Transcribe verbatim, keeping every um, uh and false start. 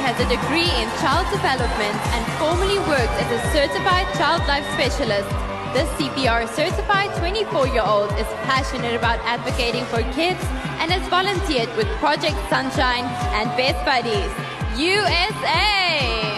has a degree in child development and formerly worked as a certified child life specialist. This C P R certified twenty-four-year-old is passionate about advocating for kids and has volunteered with Project Sunshine and Best Buddies, U S A.